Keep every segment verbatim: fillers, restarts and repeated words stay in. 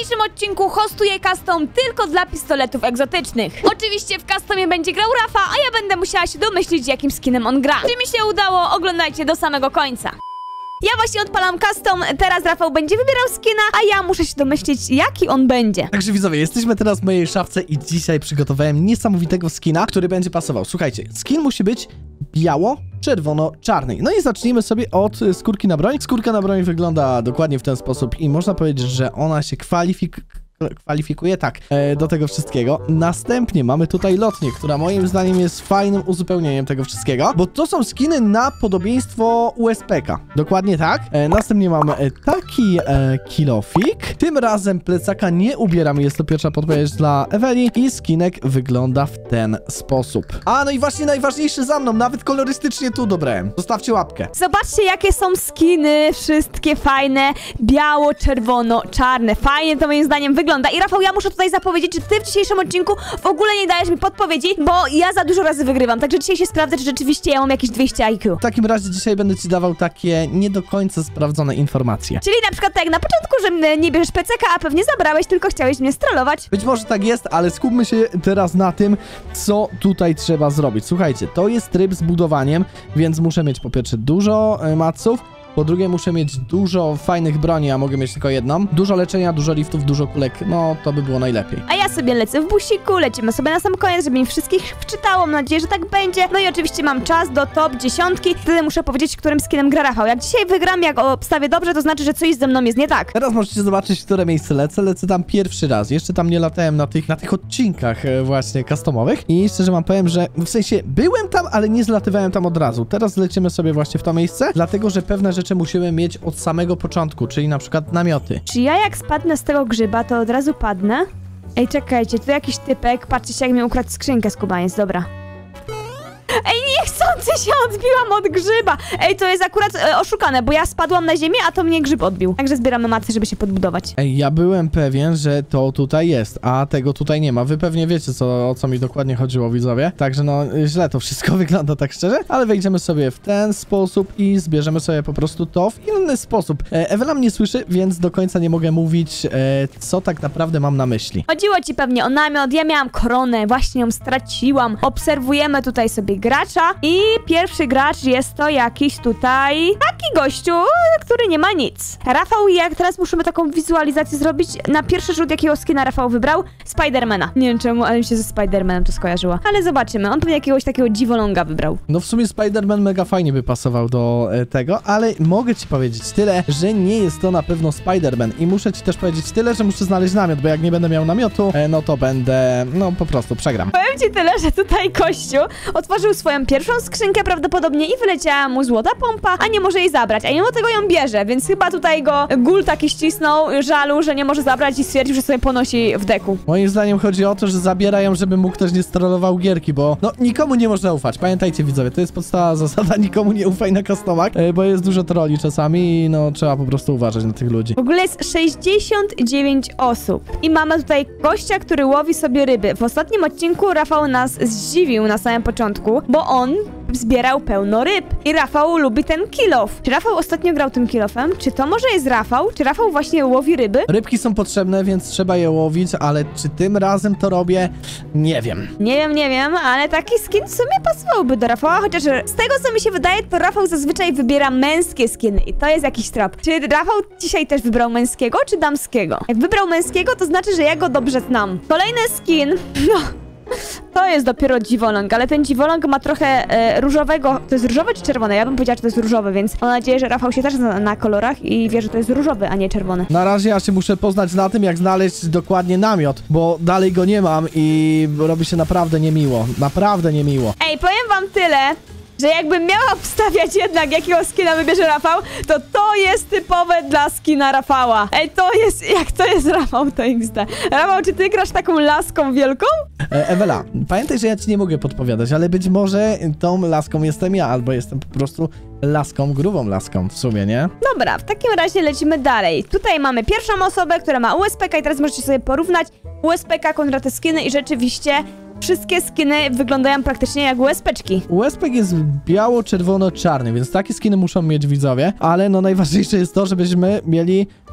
dzisiejszym odcinku hostuję custom tylko dla pistoletów egzotycznych. Oczywiście w customie będzie grał Rafa, a ja będę musiała się domyślić, jakim skinem on gra. Czy mi się udało? Oglądajcie do samego końca. Ja właśnie odpalam custom, teraz Rafał będzie wybierał skina, a ja muszę się domyślić, jaki on będzie. Także widzowie, jesteśmy teraz w mojej szafce i dzisiaj przygotowałem niesamowitego skina, który będzie pasował. Słuchajcie, skin musi być biało-czerwono-czarny. No i zacznijmy sobie od skórki na broń. Skórka na broń wygląda dokładnie w ten sposób i można powiedzieć, że ona się kwalifikuje. kwalifikuje, tak, e, do tego wszystkiego. Następnie mamy tutaj lotnię, która moim zdaniem jest fajnym uzupełnieniem tego wszystkiego, bo to są skiny na podobieństwo U S P ka. Dokładnie tak. E, następnie mamy e, taki e, kilofik. Tym razem plecaka nie ubieramy, jest to pierwsza podpowiedź dla Eweli i skinek wygląda w ten sposób. A, no i właśnie najważniejszy za mną, nawet kolorystycznie tu dobrałem. Zostawcie łapkę. Zobaczcie, jakie są skiny, wszystkie fajne, biało, czerwono, czarne. Fajnie to moim zdaniem wygląda. I Rafał, ja muszę tutaj zapowiedzieć, że ty w dzisiejszym odcinku w ogóle nie dajesz mi podpowiedzi, bo ja za dużo razy wygrywam. Także dzisiaj się sprawdzę, czy rzeczywiście ja mam jakieś dwieście I Q. W takim razie dzisiaj będę ci dawał takie nie do końca sprawdzone informacje. Czyli na przykład tak jak na początku, że nie bierzesz peceka, a pewnie zabrałeś, tylko chciałeś mnie strollować. Być może tak jest, ale skupmy się teraz na tym, co tutaj trzeba zrobić. Słuchajcie, to jest tryb z budowaniem, więc muszę mieć po pierwsze dużo y, maców. Po drugie muszę mieć dużo fajnych broni, a mogę mieć tylko jedną. Dużo leczenia, dużo liftów, dużo kulek, no to by było najlepiej. A ja sobie lecę w busiku, lecimy sobie na sam koniec, żeby mi wszystkich wczytało, mam nadzieję, że tak będzie. No i oczywiście mam czas do top dziesiątki, wtedy muszę powiedzieć, którym skinem gra Rafał. Jak dzisiaj wygram, jak obstawię dobrze, to znaczy, że coś ze mną jest nie tak. Teraz możecie zobaczyć, w które miejsce lecę. Lecę tam pierwszy raz. Jeszcze tam nie latałem na tych, na tych odcinkach e, właśnie customowych. I szczerze wam powiem, że w sensie byłem tam, ale nie zlatywałem tam od razu. Teraz lecimy sobie właśnie w to miejsce, dlatego, że pewne rzeczy musimy mieć od samego początku, czyli na przykład namioty. Czy ja jak spadnę z tego grzyba, to od razu padnę? Ej, czekajcie, tu jakiś typek, patrzcie, jak mi ukradł skrzynkę skubaniec, dobra. Ej, niechcący się odbiłam od grzyba. Ej, to jest akurat e, oszukane, bo ja spadłam na ziemię, a to mnie grzyb odbił. Także zbieramy maty, żeby się podbudować. Ej, ja byłem pewien, że to tutaj jest, a tego tutaj nie ma. Wy pewnie wiecie, co, o co mi dokładnie chodziło, widzowie. Także no, źle to wszystko wygląda, tak szczerze. Ale wejdziemy sobie w ten sposób i zbierzemy sobie po prostu to w inny sposób. E, Ewela mnie słyszy, więc do końca nie mogę mówić, e, co tak naprawdę mam na myśli. Chodziło ci pewnie o namiot, ja miałam koronę, właśnie ją straciłam. Obserwujemy tutaj sobie gracza i pierwszy gracz jest to jakiś tutaj taki gościu, który nie ma nic. Rafał, jak teraz musimy taką wizualizację zrobić, na pierwszy rzut jakiego skina Rafał wybrał? Spidermana. Nie wiem czemu, ale mi się ze Spidermanem to skojarzyło. Ale zobaczymy, on pewnie jakiegoś takiego dziwoląga wybrał. No w sumie Spider-Man mega fajnie by pasował do e, tego, ale mogę ci powiedzieć tyle, że nie jest to na pewno Spider-Man i muszę ci też powiedzieć tyle, że muszę znaleźć namiot, bo jak nie będę miał namiotu, e, no to będę, no po prostu przegram. Powiem ci tyle, że tutaj kościół otworzył swoją pierwszą skrzynkę prawdopodobnie i wyleciała mu złota pompa, a nie może jej zabrać, a mimo tego ją bierze, więc chyba tutaj go gul taki ścisnął żalu, że nie może zabrać i stwierdził, że sobie ponosi w deku. Moim zdaniem chodzi o to, że zabierają, żeby mu ktoś nie strollował gierki, bo no nikomu nie można ufać. Pamiętajcie widzowie, to jest podstawowa zasada, nikomu nie ufaj na customach, bo jest dużo trolli czasami i no trzeba po prostu uważać na tych ludzi. W ogóle jest sześćdziesiąt dziewięć osób i mamy tutaj gościa, który łowi sobie ryby. W ostatnim odcinku Rafał nas zdziwił na samym początku, bo on zbierał pełno ryb. I Rafał lubi ten kill-off. Czy Rafał ostatnio grał tym kill-offem? Czy to może jest Rafał? Czy Rafał właśnie łowi ryby? Rybki są potrzebne, więc trzeba je łowić, ale czy tym razem to robię? Nie wiem. Nie wiem, nie wiem, ale taki skin w sumie pasowałby do Rafała, chociaż z tego, co mi się wydaje, to Rafał zazwyczaj wybiera męskie skiny i to jest jakiś trop. Czy Rafał dzisiaj też wybrał męskiego, czy damskiego? Jak wybrał męskiego, to znaczy, że ja go dobrze znam. Kolejny skin, no... To jest dopiero dziwoląg, ale ten dziwoląg ma trochę e, różowego. To jest różowe czy czerwone? Ja bym powiedziała, że to jest różowy, więc mam nadzieję, że Rafał się też zna na kolorach i wie, że to jest różowy, a nie czerwony. Na razie ja się muszę poznać na tym, jak znaleźć dokładnie namiot, bo dalej go nie mam i robi się naprawdę niemiło. Naprawdę niemiło. Ej, powiem wam tyle, że jakbym miała wstawiać jednak, jakiego skina wybierze Rafał, to to jest typowe dla skina Rafała. Ej, to jest, jak to jest Rafał, to X D. Rafał, czy ty grasz taką laską wielką? E, Ewela, pamiętaj, że ja ci nie mogę podpowiadać, ale być może tą laską jestem ja, albo jestem po prostu laską, grubą laską w sumie, nie? Dobra, w takim razie lecimy dalej. Tutaj mamy pierwszą osobę, która ma U S P ka i teraz możecie sobie porównać U S P ka kontra te skiny i rzeczywiście wszystkie skiny wyglądają praktycznie jak U S P czki. U S P jest biało-czerwono-czarny, więc takie skiny muszą mieć widzowie, ale no najważniejsze jest to, żebyśmy mieli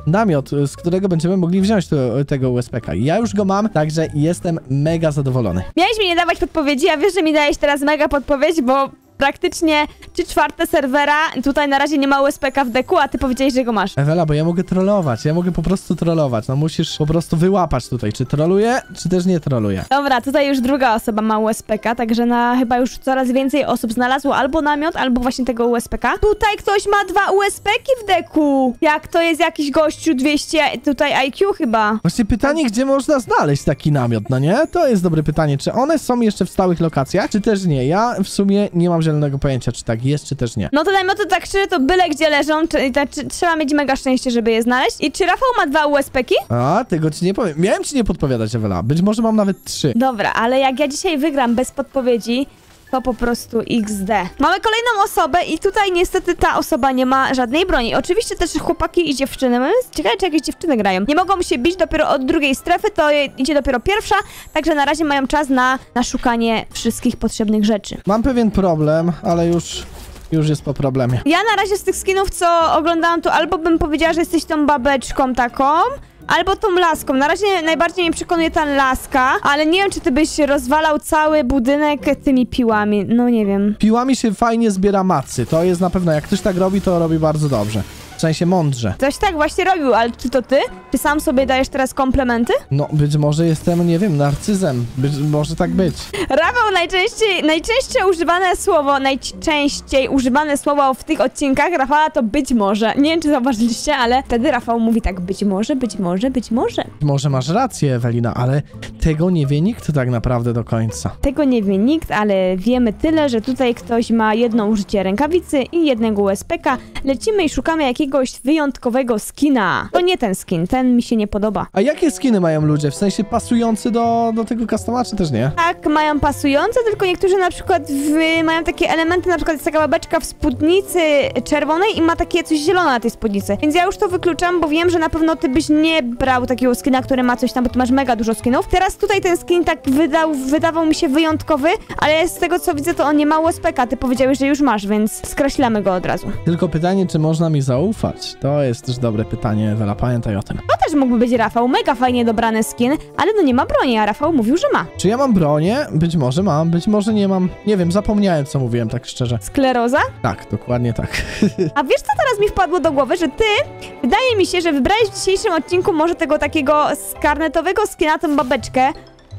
namiot, z którego będziemy mogli wziąć to, tego U S P ka. Ja już go mam, także jestem mega zadowolony. Miałeś mi nie dawać podpowiedzi, a wiesz, że mi dajesz teraz mega podpowiedź, bo praktycznie trzy czwarte serwera, tutaj na razie nie ma U S P ka w deku, a ty powiedziałeś, że go masz. Ewela, bo ja mogę trollować, ja mogę po prostu trollować. No musisz po prostu wyłapać tutaj, czy troluję, czy też nie troluję. Dobra, tutaj już druga osoba ma U S P ka, także na chyba już coraz więcej osób znalazło albo namiot, albo właśnie tego U S P ka. Tutaj ktoś ma dwa U S P ki w deku. Jak to jest jakiś gościu dwieście tutaj I Q chyba. Właśnie pytanie, gdzie można znaleźć taki namiot, no nie? To jest dobre pytanie. Czy one są jeszcze w stałych lokacjach, czy też nie? Ja w sumie nie mam zielonego pojęcia, czy tak jest, czy też nie. No to namioty tak szczerze, to byle gdzie leżą, czy, to, czy, trzeba mieć mega szczęście, żeby je znaleźć. I czy Rafał ma dwa U S P ki? A, tego ci nie powiem. Miałem ci nie podpowiadać, Ewela. Być może mam nawet trzy. Dobra, ale jak ja dzisiaj wygram bez podpowiedzi, to po prostu iks de. Mamy kolejną osobę i tutaj niestety ta osoba nie ma żadnej broni. Oczywiście też chłopaki i dziewczyny. Ciekawe, czy jakieś dziewczyny grają. Nie mogą się bić dopiero od drugiej strefy, to idzie dopiero pierwsza, także na razie mają czas na, na szukanie wszystkich potrzebnych rzeczy. Mam pewien problem, ale już... Już jest po problemie. Ja na razie z tych skinów, co oglądałam, to albo bym powiedziała, że jesteś tą babeczką taką, albo tą laską. Na razie najbardziej mnie przekonuje ta laska, ale nie wiem, czy ty byś rozwalał cały budynek tymi piłami. No nie wiem. Piłami się fajnie zbiera macy. To jest na pewno, jak ktoś tak robi, to robi bardzo dobrze. W sensie mądrze. Ktoś tak właśnie robił, ale czy to ty? Czy sam sobie dajesz teraz komplementy? No, być może jestem, nie wiem, narcyzem. Być, może tak być. Rafał, najczęściej, najczęściej używane słowo, najczęściej używane słowo w tych odcinkach Rafała to być może. Nie wiem, czy zauważyliście, ale wtedy Rafał mówi tak być może, być może, być może. Może masz rację, Ewelina, ale tego nie wie nikt tak naprawdę do końca. Tego nie wie nikt, ale wiemy tyle, że tutaj ktoś ma jedno użycie rękawicy i jednego U S P ka. Lecimy i szukamy jakiegoś wyjątkowego skina. To nie ten skin, ten mi się nie podoba. A jakie skiny mają ludzie? W sensie pasujący do, do tego customa, czy też nie? Tak, mają pasujące, tylko niektórzy na przykład w, mają takie elementy, na przykład jest taka babeczka w spódnicy czerwonej i ma takie coś zielone na tej spódnicy. Więc ja już to wykluczam, bo wiem, że na pewno ty byś nie brał takiego skina, który ma coś tam, bo ty masz mega dużo skinów. Teraz tutaj ten skin tak wydał, wydawał mi się wyjątkowy, ale z tego co widzę, to on nie ma U S P ka. Ty powiedziałeś, że już masz, więc skreślamy go od razu. Tylko pytanie, czy można mi zaufać? To jest też dobre pytanie, Ewela, pamiętaj o tym. To też mógłby być Rafał, mega fajnie dobrany skin, ale no nie ma broni, a Rafał mówił, że ma. Czy ja mam bronię? Być może mam, być może nie mam. Nie wiem, zapomniałem, co mówiłem, tak szczerze. Skleroza? Tak, dokładnie tak. A wiesz, co teraz mi wpadło do głowy, że ty, wydaje mi się, że wybrałeś w dzisiejszym odcinku może tego takiego skarnetowego skina, tą babeczkę.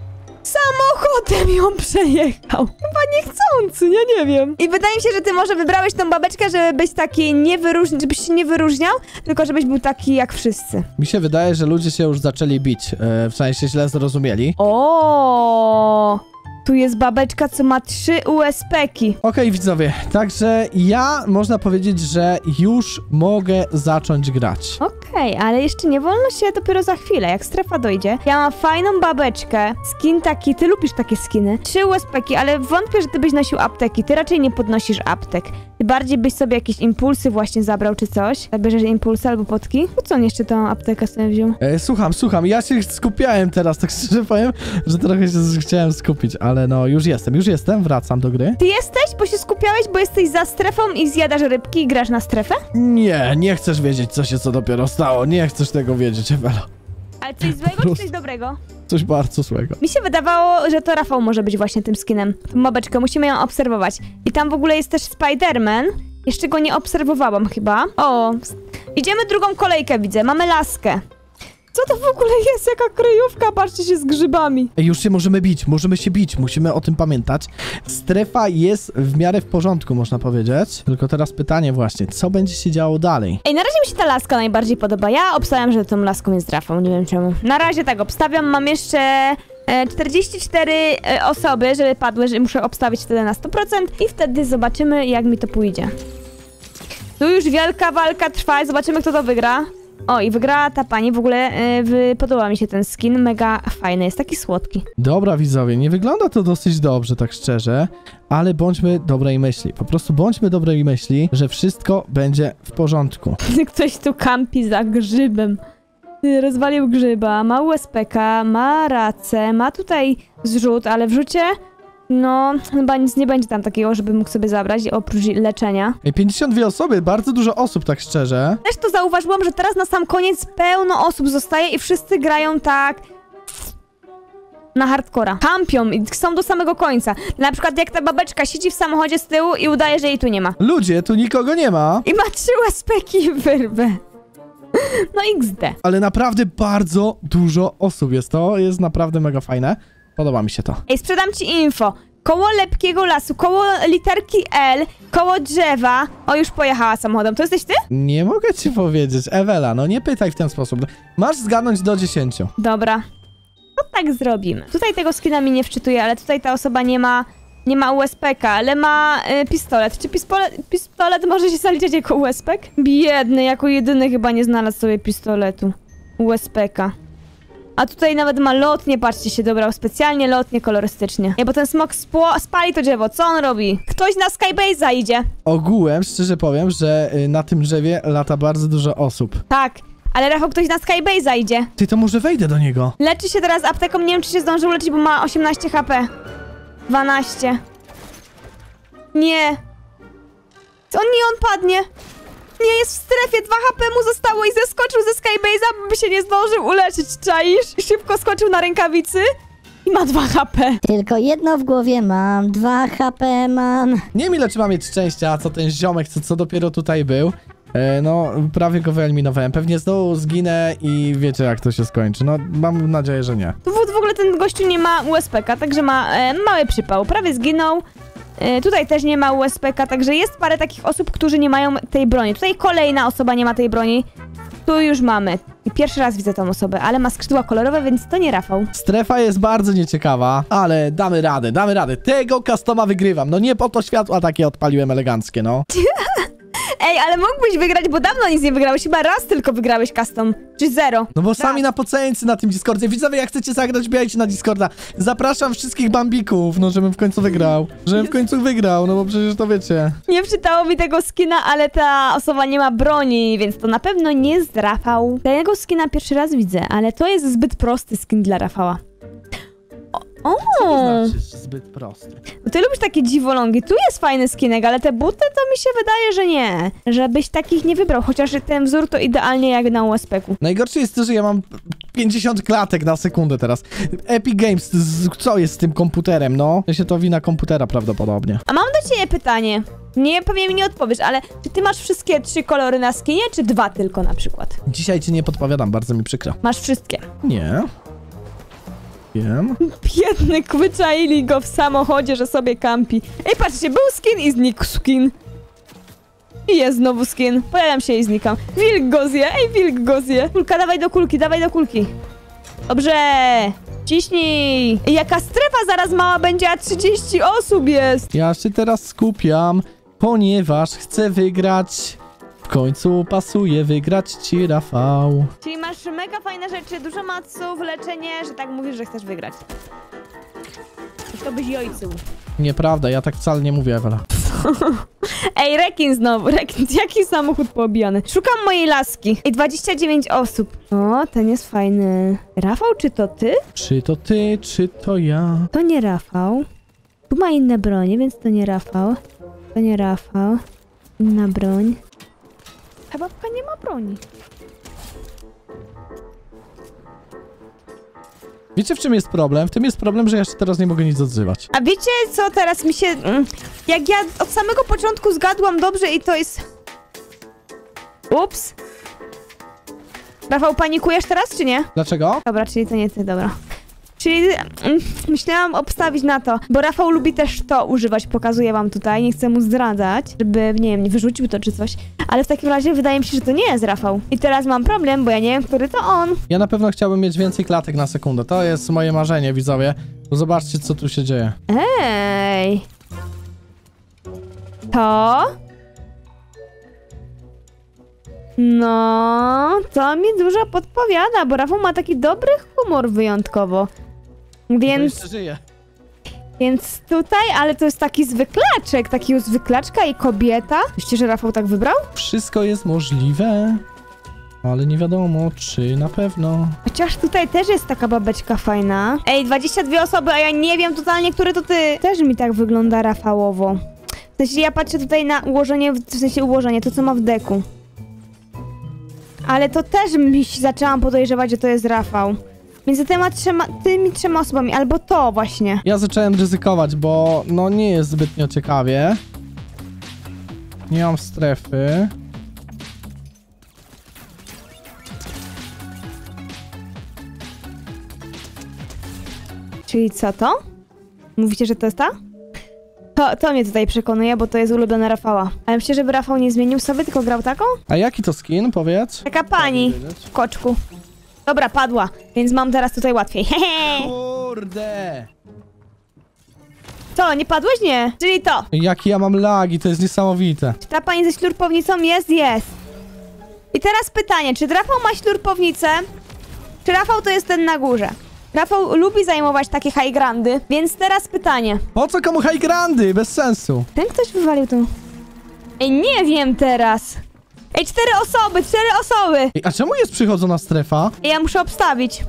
Samochodem ją przejechał. Chyba niechcący, ja nie wiem. I wydaje mi się, że ty może wybrałeś tą babeczkę, żeby być taki nie wyróżniał, żebyś się nie wyróżniał, tylko żebyś był taki jak wszyscy. Mi się wydaje, że ludzie się już zaczęli bić, e, w sensie źle zrozumieli. O, tu jest babeczka, co ma trzy U S P ki. Okej, widzowie, także ja można powiedzieć, że już mogę zacząć grać. Okej, ale jeszcze nie wolno się dopiero za chwilę, jak strefa dojdzie. Ja mam fajną babeczkę, skin taki, ty lubisz takie skiny. Trzy U S P ki, ale wątpię, że ty byś nosił apteki, ty raczej nie podnosisz aptek. Ty bardziej byś sobie jakieś impulsy właśnie zabrał, czy coś. Zabierzesz impulsy albo potki. Po co on jeszcze tą aptekę sobie wziął? E, słucham, słucham, ja się skupiałem teraz, tak szczerze powiem, że trochę się chciałem skupić, ale no już jestem, już jestem, wracam do gry. Ty jesteś, bo się skupiałeś, bo jesteś za strefą i zjadasz rybki i grasz na strefę? Nie, nie chcesz wiedzieć, co się co dopiero stało, nie chcesz tego wiedzieć, Ewelo. Ale coś złego czy coś dobrego? Coś bardzo złego. Mi się wydawało, że to Rafał może być właśnie tym skinem. Tą babeczkę, musimy ją obserwować. I tam w ogóle jest też Spider-Man. Jeszcze go nie obserwowałam chyba. O, idziemy drugą kolejkę, widzę. Mamy laskę. Co to w ogóle jest? Jaka kryjówka? Patrzcie się z grzybami. Ej, już się możemy bić, możemy się bić, musimy o tym pamiętać. Strefa jest w miarę w porządku, można powiedzieć. Tylko teraz pytanie właśnie, co będzie się działo dalej? Ej, na razie mi się ta laska najbardziej podoba. Ja obstawiam, że tą laską jest Rafał, nie wiem czemu. Na razie tak obstawiam, mam jeszcze e, czterdzieści cztery e, osoby, żeby padły, że muszę obstawić wtedy na sto procent i wtedy zobaczymy, jak mi to pójdzie. Tu już wielka walka trwa i zobaczymy, kto to wygra. O, i wygrała ta pani, w ogóle yy, podoba mi się ten skin, mega fajny, jest taki słodki. Dobra, widzowie, nie wygląda to dosyć dobrze, tak szczerze, ale bądźmy dobrej myśli, po prostu bądźmy dobrej myśli, że wszystko będzie w porządku. Ktoś tu kampi za grzybem. Rozwalił grzyba, ma U S P ka, ma racę, ma tutaj zrzut, ale w rzucie No, chyba nic nie będzie tam takiego, żeby mógł sobie zabrać, oprócz leczenia. Ej, pięćdziesiąt dwie osoby, bardzo dużo osób, tak szczerze. Też to zauważyłam, że teraz na sam koniec pełno osób zostaje i wszyscy grają tak... na hardcora. Kampią i są do samego końca. Na przykład jak ta babeczka siedzi w samochodzie z tyłu i udaje, że jej tu nie ma. Ludzie, tu nikogo nie ma. I ma trzy U S P-ki i wyrwę. No iks de. Ale naprawdę bardzo dużo osób jest. To jest naprawdę mega fajne. Podoba mi się to. Ej, sprzedam ci info. Koło lepkiego lasu, koło literki L, koło drzewa. O, już pojechała samochodem. To jesteś ty? Nie mogę ci powiedzieć. Ewela, no nie pytaj w ten sposób. Masz zgadnąć do dziesięciu. Dobra. To tak zrobimy. Tutaj tego skina mi nie wczytuje, ale tutaj ta osoba nie ma... Nie ma U S P-ka, ale ma y, pistolet. Czy pistolet, pistolet może się zaliczać jako U S P-k? Biedny, jako jedyny chyba nie znalazł sobie pistoletu. U S P-ka. A tutaj nawet ma lotnie, patrzcie, się dobrał specjalnie lotnie kolorystycznie. Nie, bo ten smok spali to drzewo, co on robi? Ktoś na Skybase'a idzie. Ogółem, szczerze powiem, że y, na tym drzewie lata bardzo dużo osób. Tak, ale Rafał, ktoś na Skybase'a idzie. Ty, to może wejdę do niego. Leczy się teraz apteką, nie wiem, czy się zdążył leczyć, bo ma osiemnaście H P. dwanaście. Nie. On nie, on padnie. Nie, jest w strefie, dwa H P mu zostało i zeskoczył ze Skybase'a, by się nie zdążył uleczyć, czaisz? Szybko skoczył na rękawicy i ma dwa H P. Tylko jedno w głowie mam, dwa H P mam. Nie wiem, ile trzeba mieć szczęścia, co ten ziomek, co, co dopiero tutaj był. E, no, prawie go wyeliminowałem. Pewnie znowu zginę i wiecie, jak to się skończy. No, mam nadzieję, że nie. Tu w ogóle ten gościu nie ma U S P-ka, także ma e, mały przypał. Prawie zginął. E, tutaj też nie ma U S P-ka, także jest parę takich osób, którzy nie mają tej broni. Tutaj kolejna osoba nie ma tej broni. Tu już mamy. I pierwszy raz widzę tą osobę, ale ma skrzydła kolorowe, więc to nie Rafał. Strefa jest bardzo nieciekawa, ale damy radę, damy radę. Tego customa wygrywam. No nie po to światła takie odpaliłem eleganckie, no. Ej, ale mógłbyś wygrać, bo dawno nic nie wygrałeś. Chyba raz tylko wygrałeś custom. Czy zero. No bo sami na poceńcy na tym Discordzie. Widzowie, jak chcecie zagrać, bijajcie na Discorda. Zapraszam wszystkich bambików, no żebym w końcu wygrał. Żebym w końcu wygrał, no bo przecież to wiecie. Nie wczytało mi tego skina, ale ta osoba nie ma broni, więc to na pewno nie jest Rafał. Tego skina pierwszy raz widzę, ale to jest zbyt prosty skin dla Rafała. O, Co to o. znaczy zbyt prosty? No ty lubisz takie dziwolągi. Tu jest fajny skinek, ale te buty to mi się wydaje, że nie. Żebyś takich nie wybrał, chociaż ten wzór to idealnie jak na U S P-ku. Najgorsze jest to, że ja mam pięćdziesiąt klatek na sekundę teraz. Epic Games, z- co jest z tym komputerem, no? Ja się to wina komputera prawdopodobnie. A mam do ciebie pytanie. Nie, pewnie mi nie odpowiesz, ale czy ty masz wszystkie trzy kolory na skinie, czy dwa tylko na przykład? Dzisiaj ci nie podpowiadam, bardzo mi przykro. Masz wszystkie. Nie. Wiem. Biedny, wyczaili go w samochodzie, że sobie kampi. Ej, patrzcie, był skin i znikł skin. I jest znowu skin. Pojawiam się i znikam. Wilk go zje, ej, wilk go zje. Kulka, dawaj do kulki, dawaj do kulki. Dobrze. Ciśnij. Ej, jaka strefa zaraz mała będzie, a trzydzieści osób jest. Ja się teraz skupiam, ponieważ chcę wygrać. W końcu pasuje wygrać ci, Rafał. Czyli masz mega fajne rzeczy, dużo maców, leczenie, że tak mówisz, że chcesz wygrać. Już to byś ojcu. Nieprawda, ja tak wcale nie mówię, Ewela. Ej, rekin znowu, rekin, jaki samochód poobijany. Szukam mojej laski. Ej, dwadzieścia dziewięć osób. O, ten jest fajny. Rafał, czy to ty? Czy to ty, czy to ja? To nie Rafał. Tu ma inne bronie, więc to nie Rafał. To nie Rafał. Inna broń. Ta babka nie ma broni. Wiecie, w czym jest problem? W tym jest problem, że ja się teraz nie mogę nic odzywać. A wiecie, co teraz mi się... mm, Jak ja od samego początku zgadłam dobrze i to jest... Ups. Rafał, panikujesz teraz, czy nie? Dlaczego? Dobra, czyli to nie ty, dobra. Czyli mm, myślałam obstawić na to, bo Rafał lubi też to używać, pokazuję wam tutaj, nie chcę mu zdradzać, żeby, nie wiem, nie wyrzucił to czy coś, ale w takim razie wydaje mi się, że to nie jest Rafał. I teraz mam problem, bo ja nie wiem, który to on. Ja na pewno chciałbym mieć więcej klatek na sekundę. To jest moje marzenie, widzowie. Bo zobaczcie, co tu się dzieje. Ej. To? No, to mi dużo podpowiada, bo Rafał ma taki dobry humor wyjątkowo. Więc... To jeszcze żyje. Więc tutaj, ale to jest taki zwyklaczek, taki zwyklaczka i kobieta. Myślicie, że Rafał tak wybrał? Wszystko jest możliwe. Ale nie wiadomo, czy na pewno. Chociaż tutaj też jest taka babeczka fajna. Ej, dwadzieścia dwie osoby, a ja nie wiem totalnie, które to ty. Też mi tak wygląda Rafałowo. W sensie ja patrzę tutaj na ułożenie, w sensie ułożenie, to co ma w deku. Ale to też mi się zaczęłam podejrzewać, że to jest Rafał. Między tymi trzema, tymi trzema osobami, albo to właśnie. Ja zacząłem ryzykować, bo no nie jest zbytnio ciekawie. Nie mam strefy. Czyli co to? Mówicie, że to jest ta? To, to mnie tutaj przekonuje, bo to jest ulubiona Rafała. Ale myślę, żeby Rafał nie zmienił sobie, tylko grał taką? A jaki to skin, powiedz? Taka pani w koczku. Dobra, padła, więc mam teraz tutaj łatwiej. Hehe. Kurde! Co, nie padłeś? Nie. Czyli to. Jakie ja mam lagi, to jest niesamowite. Czy ta pani ze ślurpownicą jest? Jest. I teraz pytanie, czy Rafał ma ślurpownicę? Czy Rafał to jest ten na górze? Rafał lubi zajmować takie high grandy, więc teraz pytanie. Po co komu high grandy? Bez sensu. Ten ktoś wywalił tu. Ej, nie wiem teraz. Ej, cztery osoby, cztery osoby. Ej, a czemu jest przychodzona strefa? Ej, ja muszę obstawić.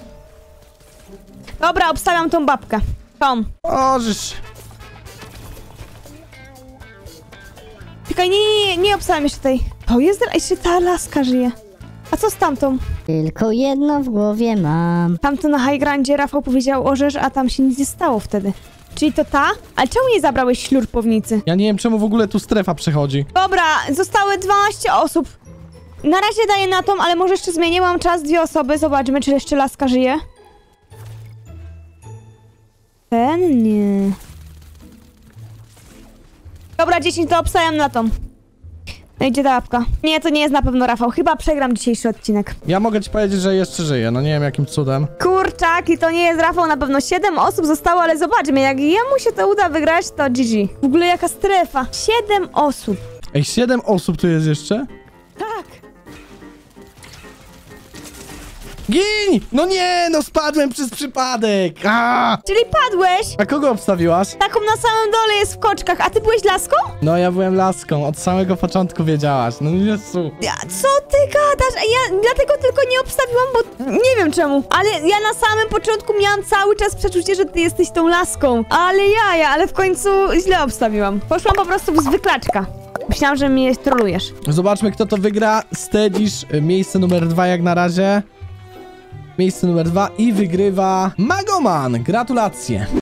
Dobra, obstawiam tą babkę. Tą. O, żeż. Czekaj, nie, nie, nie, nie obstawiam jeszcze tej. To jest, jeszcze ta laska żyje. A co z tamtą? Tylko jedno w głowie mam. Tamto na high grandzie Rafał powiedział orzesz, a tam się nic nie stało wtedy. Czyli to ta? Ale czemu nie zabrałeś ślurpownicy? Ja nie wiem, czemu w ogóle tu strefa przechodzi. Dobra, zostały dwanaście osób. Na razie daję na tą, ale może jeszcze zmienię. Mam czas, dwie osoby. Zobaczmy, czy jeszcze laska żyje. Ten nie. Dobra, dziesięć to obstawiam na tą. No idzie ta łapka. Nie, to nie jest na pewno Rafał. Chyba przegram dzisiejszy odcinek. Ja mogę ci powiedzieć, że jeszcze żyje, no nie wiem jakim cudem. Kurczak, i to nie jest Rafał, na pewno siedem osób zostało, ale zobaczmy, jak jemu się to uda wygrać, to G G. W ogóle jaka strefa. siedem osób. Ej, siedem osób tu jest jeszcze? Tak. Gin! No nie, no spadłem przez przypadek! Aaaa! Czyli padłeś? A kogo obstawiłaś? Taką na samym dole jest w koczkach, a ty byłeś laską? No ja byłem laską, od samego początku wiedziałaś. No Jezu. Ja, co ty gadasz? A ja dlatego tylko nie obstawiłam, bo nie wiem czemu. Ale ja na samym początku miałam cały czas przeczucie, że ty jesteś tą laską. Ale ja, ja, ale w końcu źle obstawiłam. Poszłam po prostu w zwyklaczka. Myślałam, że mnie trolujesz. Zobaczmy, kto to wygra. Stedzisz, miejsce numer dwa jak na razie. Miejsce numer dwa i wygrywa Magoman. Gratulacje.